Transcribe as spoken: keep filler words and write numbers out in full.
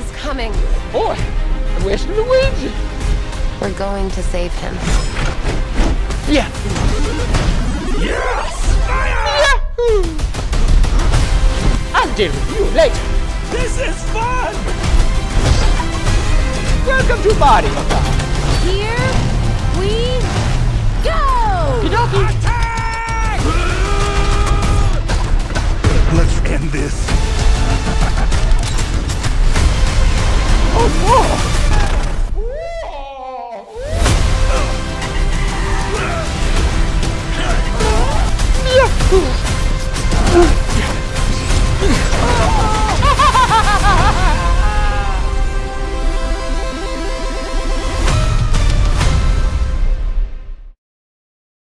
is coming. Boy, where's Luigi? We're going to save him. Yeah. Yes! Fire! Yahoo! I'll deal with you later. This is fun! Welcome to Mario. Here we go! Kidoki. Attack! Let's end this. Oh no! Yahoo!